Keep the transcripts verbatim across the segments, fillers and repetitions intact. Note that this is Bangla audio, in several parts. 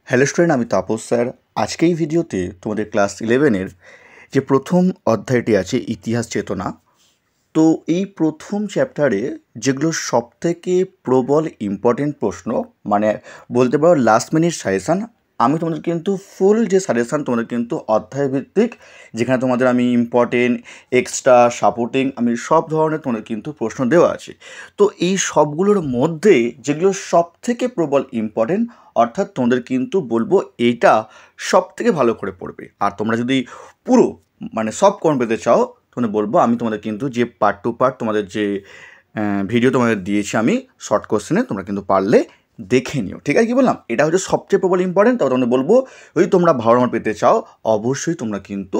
হ্যালো স্টুডেন্ট, আমি তাপস স্যার। আজকে এই ভিডিওতে তোমাদের ক্লাস ইলেভেনের যে প্রথম অধ্যায়টি আছে ইতিহাস চেতনা, তো এই প্রথম চ্যাপ্টারে যেগুলো সবথেকে প্রবল ইম্পর্টেন্ট প্রশ্ন, মানে বলতে পারো লাস্ট মিনিট সাজেশান, আমি তোমাদের কিন্তু ফুল যে সাজেশান তোমাদের কিন্তু অধ্যায়ভিত্তিক, যেখানে তোমাদের আমি ইম্পর্টেন্ট, এক্সট্রা, সাপোর্টিং, আমি সব ধরনের তোমাদের কিন্তু প্রশ্ন দেওয়া আছে। তো এই সবগুলোর মধ্যে যেগুলো সবথেকে প্রবল ইম্পর্টেন্ট, অর্থাৎ তোমাদের কিন্তু বলবো এইটা সব থেকে ভালো করে পড়বে। আর তোমরা যদি পুরো মানে সব কম পেতে চাও, তোমাদের বলবো আমি তোমাদের কিন্তু যে পার্ট টু পার্ট তোমাদের যে ভিডিও তোমাদের দিয়েছি আমি শর্ট কোশ্চেনে, তোমরা কিন্তু পারলে দেখে নিও। ঠিক আছে, কি বললাম, এটা হচ্ছে সবচেয়ে প্রবল ইম্পর্টেন্ট। তবে তোমাদের বলবো যদি তোমরা ভালো নম্বর পেতে চাও, অবশ্যই তোমরা কিন্তু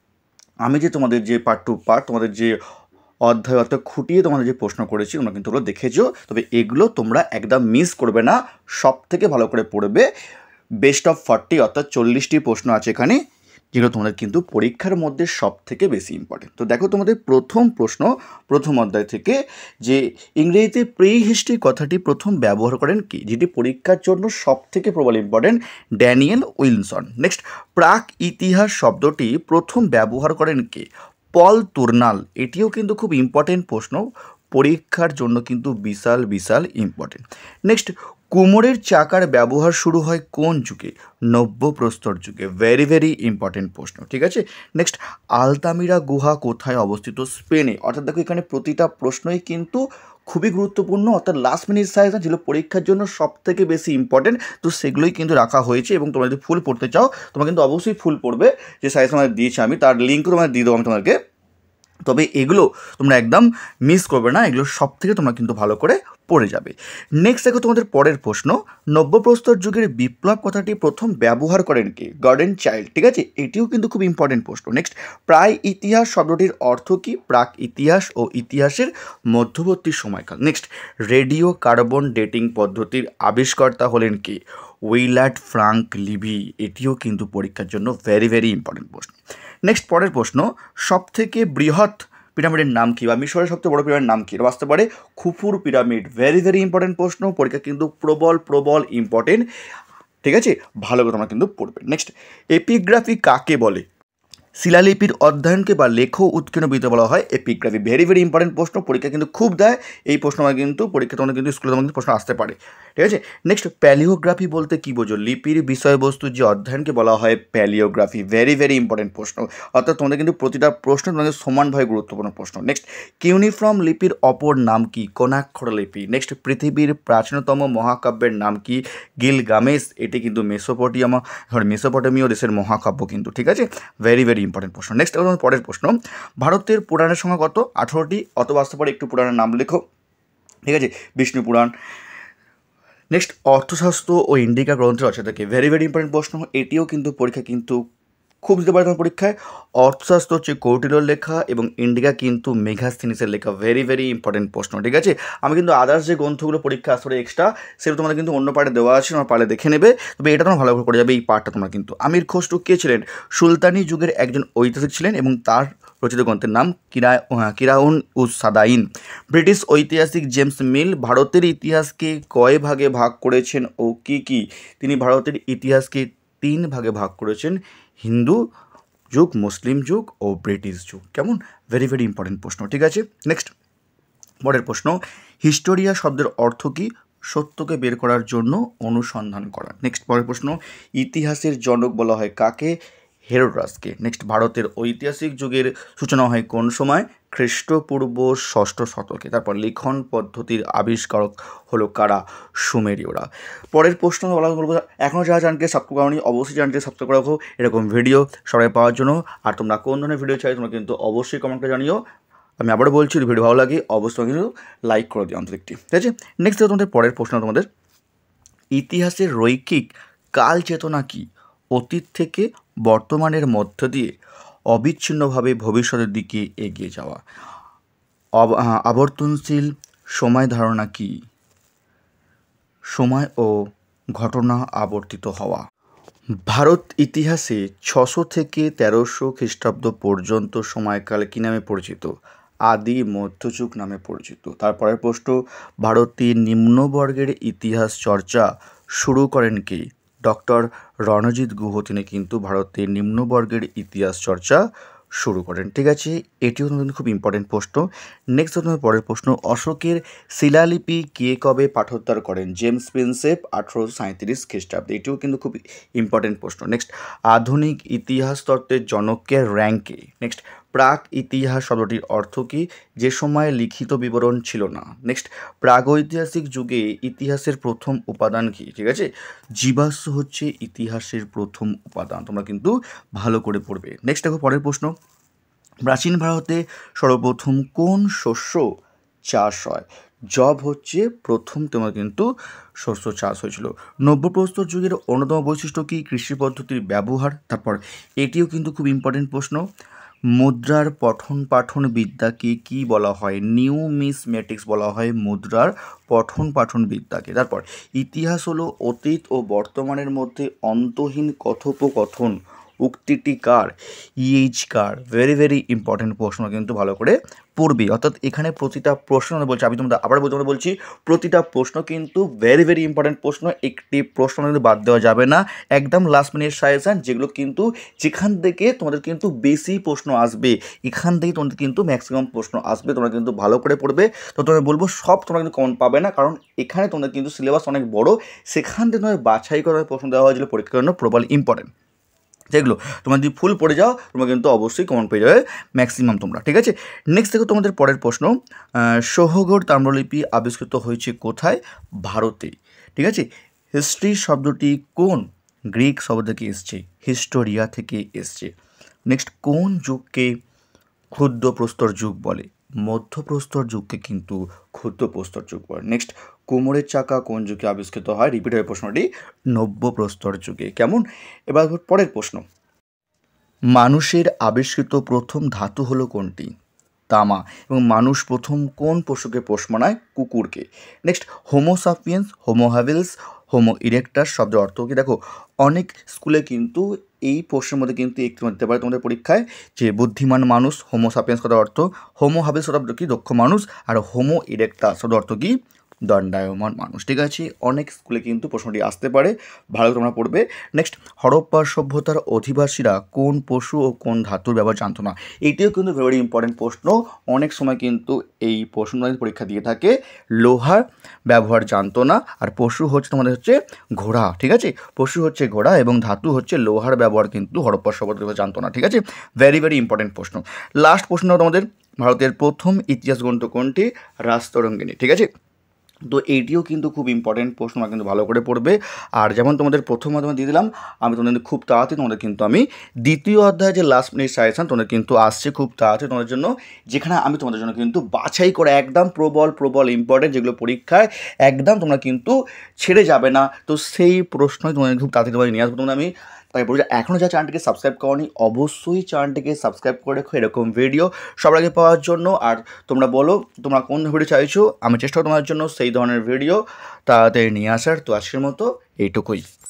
আমি যে তোমাদের যে পার্ট টু পার্ট তোমাদের যে অধ্যায় অর্থাৎ খুঁটিয়ে তোমাদের যে প্রশ্ন করেছি তোমরা কিন্তু ওগুলো দেখেছো। তবে এগুলো তোমরা একদম মিস করবে না, সব থেকে ভালো করে পড়বে। বেস্ট অফ ফর্টি অর্থাৎ চল্লিশটি প্রশ্ন আছে এখানে, যেগুলো তোমাদের কিন্তু পরীক্ষার মধ্যে সব থেকে বেশি ইম্পর্টেন্ট। তো দেখো তোমাদের প্রথম প্রশ্ন প্রথম অধ্যায় থেকে, যে ইংরেজিতে প্রি হিস্ট্রি কথাটি প্রথম ব্যবহার করেন কি, যেটি পরীক্ষার জন্য সব থেকে প্রবল ইম্পর্টেন্ট, ড্যানিয়েল উইলসন। নেক্সট, প্রাক ইতিহাস শব্দটি প্রথম ব্যবহার করেন কে, পল তুর্নাল। এটিও কিন্তু খুব ইম্পর্টেন্ট প্রশ্ন, পরীক্ষার জন্য কিন্তু বিশাল বিশাল ইম্পর্টেন্ট। নেক্সট, কুমোরের চাকার ব্যবহার শুরু হয় কোন যুগে, নব্যপ্রস্তর যুগে। ভেরি ভেরি ইম্পর্টেন্ট প্রশ্ন, ঠিক আছে। নেক্সট, আলতামিরা গুহা কোথায় অবস্থিত, স্পেনে। অর্থাৎ দেখো এখানে প্রতিটা প্রশ্নই কিন্তু খুবই গুরুত্বপূর্ণ, অর্থাৎ লাস্ট মিনিট সাজেশন যেগুলো পরীক্ষার জন্য সব থেকে বেশি ইম্পর্টেন্ট, তো সেগুলোই কিন্তু রাখা হয়েছে। এবং তোমরা যদি ফুল পড়তে চাও তোমরা কিন্তু অবশ্যই ফুল পড়বে, যে সাজেশন আমাদের দিয়েছি আমি, তার লিঙ্কও তোমাদের দিয়ে দেবো আমি তোমাদেরকে। তবে এগুলো তোমরা একদম মিস করবে না, এগুলো সব থেকে তোমরা কিন্তু ভালো করে পড়ে যাবে। নেক্সট দেখো তোমাদের পরের প্রশ্ন, নব্যপ্রস্তর যুগের বিপ্লব কথাটি প্রথম ব্যবহার করেন কে, গর্ডন চাইল্ড। ঠিক আছে, এটিও কিন্তু খুব ইম্পর্টেন্ট প্রশ্ন। নেক্সট, প্রায় ইতিহাস শব্দটির অর্থ কি, প্রাক ইতিহাস ও ইতিহাসের মধ্যবর্তী সময়কাল। নেক্সট, রেডিও কার্বন ডেটিং পদ্ধতির আবিষ্কর্তা হলেন কে, উইলার্ড ফ্রাঙ্ক লিভি। এটিও কিন্তু পরীক্ষার জন্য ভেরি ভেরি ইম্পর্টেন্ট প্রশ্ন। নেক্সট পরের প্রশ্ন, সবথেকে বৃহৎ পিরামিডের নাম কি, বা মিশরের সবথেকে বড় পিরামিডের নাম কি, এটা আসতে পারে খুফুর পিরামিড। ভেরি ভেরি ইম্পর্টেন্ট প্রশ্ন, পরীক্ষা কিন্তু প্রবল প্রবল ইম্পর্টেন্ট। ঠিক আছে, ভালো করে তোমরা কিন্তু পড়বে। নেক্সট, এপিগ্রাফি কাকে বলে, শিলালিপির অধ্যয়নকে বা লেখ উৎকীর্ণবিদ্যা বলা হয় এপিগ্রাফি। ভেরি ভেরি ইম্পর্টেন্ট প্রশ্ন, পরীক্ষা কিন্তু খুব দেয় এই প্রশ্ন, আমার কিন্তু পরীক্ষা তোমাদের কিন্তু স্কুলে তোমাদের প্রশ্ন আসতে পারে। ঠিক আছে। নেক্সট, প্যালিওগ্রাফি বলতে কী বোঝো, লিপির বিষয়বস্তুর যে অধ্যয়নকে বলা হয় প্যালিওগ্রাফি। ভেরি ভেরি ইম্পর্টেন্ট প্রশ্ন, অর্থাৎ তোমাদের কিন্তু প্রতিটা প্রশ্ন তোমাদের সমানভাবে গুরুত্বপূর্ণ প্রশ্ন। নেক্সট, কিউনিফর্ম লিপির অপর নাম কি, কোণাক্ষর লিপি। নেক্সট, পৃথিবীর প্রাচীনতম মহাকাব্যের নাম কি, গিলগামেশ। এটি কিন্তু মেসোপটেমিয়া মেসোপটেমীয় দেশের মহাকাব্য কিন্তু। ঠিক আছে, ভেরি ভেরি ইম্পর্টেন্ট প্রশ্ন। নেক্সট পরের প্রশ্ন, ভারতের পুরাণের সংখ্যা কত, আঠারোটি, অথবা আসতে পারে একটু পুরাণের নাম লেখো। ঠিক আছে, বিষ্ণু পুরাণ। নেক্সট, অর্থশাস্ত্র ও ইন্ডিকা গ্রন্থের রচয়িতা কে। ভেরি ভেরি ইম্পর্টেন্ট প্রশ্ন, এটিও কিন্তু পরীক্ষা কিন্তু খুব দিতে পারে তোমার পরীক্ষায়। অর্থশাস্ত্র হচ্ছে কৌটিল্যর লেখা এবং ইন্ডিকা কিন্তু মেঘাস্থিনিসের লেখা। ভেরি ভেরি ইম্পর্টেন্ট প্রশ্ন। ঠিক আছে, আমি কিন্তু আদার্স যে গ্রন্থগুলো পরীক্ষা আসলে এক্সট্রা, সেগুলো তোমাদের কিন্তু অন্য পার্টে দেওয়া আছে, তোমার পার্টে দেখে নেবে। তবে এটা তোমার ভালো করে পড়ে যাবে এই পার্টটা তোমরা কিন্তু। আমির খসরু কে ছিলেন, সুলতানি যুগের একজন ঐতিহাসিক ছিলেন এবং তার রচিত গ্রন্থের নাম কিরা কিরাউন উস সাদাইন। ব্রিটিশ ঐতিহাসিক জেমস মিল ভারতের ইতিহাসকে কয় ভাগে ভাগ করেছেন ও কি কি। তিনি ভারতের ইতিহাসকে তিন ভাগে ভাগ করেছেন, হিন্দু যুগ, মুসলিম যুগ ও ব্রিটিশ যুগ। কেমন, ভেরি ভেরি ইম্পর্টেন্ট প্রশ্ন। ঠিক আছে। নেক্সট পরের প্রশ্ন, হিস্টোরিয়া শব্দের অর্থ কি, সত্যকে বের করার জন্য অনুসন্ধান করা। নেক্সট পরের প্রশ্ন, ইতিহাসের জনক বলা হয় কাকে, হেরোডাসকে। নেক্সট, ভারতের ঐতিহাসিক যুগের সূচনা হয় কোন সময়, খ্রিস্টপূর্ব ষষ্ঠ শতকে। তারপর লিখন পদ্ধতির আবিষ্কারক হলো কারা, সুমেরীয়রা। পরের প্রশ্ন বলা বলবো, এখনও যারা চ্যানেলকে সাবস্ক্রাইব করোনি অবশ্যই চ্যানেলকে সাবস্ক্রাইব করে রাখো এরকম ভিডিও সবাই পাওয়ার জন্য। আর তোমরা কোন ধরনের ভিডিও চাই তোমরা কিন্তু অবশ্যই কমেন্ট করে জানিও। আমি আবারও বলছি, যদি ভিডিও ভালো লাগে অবশ্যই কিন্তু লাইক করে দিও অন্তত একটি। ঠিক আছে। নেক্সট তোমাদের পরের প্রশ্ন, তোমাদের ইতিহাসের রৈখিক কাল চেতনা কি, অতীত থেকে বর্তমানের মধ্য দিয়ে অবিচ্ছিন্নভাবে ভবিষ্যতের দিকে এগিয়ে যাওয়া। আবর্তনশীল সময় ধারণা কি, সময় ও ঘটনা আবর্তিত হওয়া। ভারত ইতিহাসে ছশো থেকে তেরোশো খ্রিস্টাব্দ পর্যন্ত সময়কাল কী নামে পরিচিত, আদি মধ্যযুগ নামে পরিচিত। তারপরের প্রশ্ন, ভারতের নিম্নবর্গের ইতিহাস চর্চা শুরু করেন কে, ডক্টর রণজিৎ গুহ তিনি কিন্তু ভারতের নিম্নবর্গের ইতিহাস চর্চা শুরু করেন। ঠিক আছে, এটিও কিন্তু খুব ইম্পর্টেন্ট প্রশ্ন। নেক্সট তোমাদের পরের প্রশ্ন, অশোকের শিলালিপি কে কবে পাঠোদ্ধার করেন? জেমস প্রিন্সেপ আঠেরোশো সাঁইত্রিশ খ্রিস্টাব্দে। এটিও কিন্তু খুব ইম্পর্টেন্ট প্রশ্ন। নেক্সট, আধুনিক ইতিহাস তত্ত্বের জনকের র্যাঙ্কে। নেক্সট, প্রাক ইতিহাস শব্দটির অর্থ কী? যে সময় লিখিত বিবরণ ছিল না। নেক্সট, প্রাগৈতিহাসিক যুগে ইতিহাসের প্রথম উপাদান কী? ঠিক আছে, জীবাশ্ম হচ্ছে ইতিহাসের প্রথম উপাদান। তোমরা কিন্তু ভালো করে পড়বে। নেক্সট দেখো পরের প্রশ্ন, প্রাচীন ভারতে সর্বপ্রথম কোন শস্য চাষ হয়? জব হচ্ছে প্রথম তোমার কিন্তু শস্য চাষ হয়েছিল। নব্যপ্রস্তর যুগের অন্যতম বৈশিষ্ট্য কী? কৃষি পদ্ধতির ব্যবহার। তারপর এটিও কিন্তু খুব ইম্পর্টেন্ট প্রশ্ন, মুদ্রার পঠন পাঠন বিদ্যাকে কি বলা হয়? নিউমিসমেটিক্স বলা হয় মুদ্রার পঠন পাঠন বিদ্যাকে। তারপর ইতিহাস হলো অতীত ও বর্তমানের মধ্যে অন্তহীন কথোপকথন। উক্তিটি কার? E H Carr. Very very important প্রশ্ন, কিন্তু ভালো করে পড়বে। অর্থাৎ এখানে প্রতিটা প্রশ্ন বলছি, আমি তোমাদের আবার তোমাদের বলছি, প্রতিটা প্রশ্ন কিন্তু ভেরি ভেরি ইম্পর্টেন্ট প্রশ্ন। একটি প্রশ্ন কিন্তু বাদ দেওয়া যাবে না। একদম লাস্ট মিনিট সাজেশন, যেগুলো কিন্তু যেখান থেকে তোমাদের কিন্তু বেশি প্রশ্ন আসবে, এখান থেকে তোমাদের কিন্তু ম্যাক্সিমাম প্রশ্ন আসবে। তোমরা কিন্তু ভালো করে পড়বে। তো তোমাদের বলবো সব তোমরা কিন্তু কমন পাবে না, কারণ এখানে তোমাদের কিন্তু সিলেবাস অনেক বড়। সেখান থেকে তোমাদের বাছাই করে প্রশ্ন দেওয়া হয়েছিল পরীক্ষার জন্য, প্রবল ইম্পর্টেন্ট। যেগুলো তোমরা যদি ফুল পড়ে যাও তোমরা কিন্তু অবশ্যই কমন পেয়ে যাবে ম্যাক্সিমাম তোমরা। ঠিক আছে, নেক্সট দেখো তোমাদের পরের প্রশ্ন, সহগড় তাম্রলিপি আবিষ্কৃত হয়েছে কোথায়? ভারতে। ঠিক আছে, হিস্ট্রি শব্দটি কোন গ্রিক শব্দ থেকে এসছে? হিস্টোরিয়া থেকে এসছে। নেক্সট, কোন যুগকে ক্ষুদ্র প্রস্তর যুগ বলে? মধ্যপ্রস্তর যুগকে কিন্তু ক্ষুদ্র প্রস্তর যুগ বলে। নেক্সট, কোমরের চাকা কোন যুগে আবিষ্কৃত হয়? রিপিট হয় প্রশ্নটি, নব্যপ্রস্তর যুগে। কেমন? এবার পরের প্রশ্ন, মানুষের আবিষ্কৃত প্রথম ধাতু হলো কোনটি? তামা। এবং মানুষ প্রথম কোন পশুকে পোষ মানায়? কুকুরকে। Next, Homo sapiens, Homo habilis, Homo erectus শব্দের অর্থ কী? দেখো অনেক স্কুলে কিন্তু এই প্রশ্নের মধ্যে কিন্তু একটু দিতে পারে তোমাদের পরীক্ষায়, যে বুদ্ধিমান মানুষ হোমো সাপিয়েন্স শব্দের অর্থ, হোমো হ্যাবিলস শব্দের অর্থ কি? দক্ষ মানুষ। আর হোমো ইরেক্টাস শব্দের অর্থ কি? দণ্ডায়মান মানুষ। ঠিক আছে, অনেক স্কুলে কিন্তু প্রশ্নটি আসতে পারে, ভালো তোমরা পড়বে। নেক্সট, হরপ্পা সভ্যতার অধিবাসীরা কোন পশু ও কোন ধাতুর ব্যবহার জানতো না? এটিও কিন্তু ভেরি ইম্পর্টেন্ট প্রশ্ন। অনেক সময় কিন্তু এই প্রশ্ন পরীক্ষা দিয়ে থাকে, লোহার ব্যবহার জানতো না, আর পশু হচ্ছে তোমাদের হচ্ছে ঘোড়া। ঠিক আছে, পশু হচ্ছে ঘোড়া এবং ধাতু হচ্ছে লোহার ব্যবহার কিন্তু হরপ্পা সভ্যতা জানতো না। ঠিক আছে, ভেরি ভেরি ইম্পর্টেন্ট প্রশ্ন। লাস্ট প্রশ্ন তোমাদের, ভারতের প্রথম ইতিহাস গ্রন্থ কোনটি? রাজতরঙ্গিনী। ঠিক আছে, তো এইটিও কিন্তু খুব ইম্পর্টেন্ট প্রশ্ন, তোমরা কিন্তু ভালো করে পড়বে। আর যেমন তোমাদের প্রথম মাধ্যমে দিয়ে দিলাম, আমি তোমাদের খুব তাড়াতাড়ি তোমাদের কিন্তু আমি দ্বিতীয় অধ্যায় যে লাস্ট মিনিট সাজেশন তোমাদের কিন্তু আসছে খুব তাড়াতাড়ি তোমাদের জন্য, যেখানে আমি তোমাদের জন্য কিন্তু বাছাই করে একদম প্রবল প্রবল ইম্পর্টেন্ট, যেগুলো পরীক্ষায় একদম তোমরা কিন্তু ছেড়ে যাবে না। তো সেই প্রশ্নই তোমাদের খুব তাড়াতাড়ি তোমাদের নিয়ে আসবো তোমরা। আমি তাই বলছি, এখনও যা চ্যানেলটিকে সাবস্ক্রাইব করোনি অবশ্যই চ্যানেলটিকে সাবস্ক্রাইব করে রেখো এরকম ভিডিও সবার আগে পাওয়ার জন্য। আর তোমরা বলো তোমরা কোন ভিডিও চাইছো, আমি চেষ্টা করব তোমাদের জন্য সেই ধরনের ভিডিও তাড়াতাড়ি নিয়ে আসার। তো আজকের মতো এইটুকুই।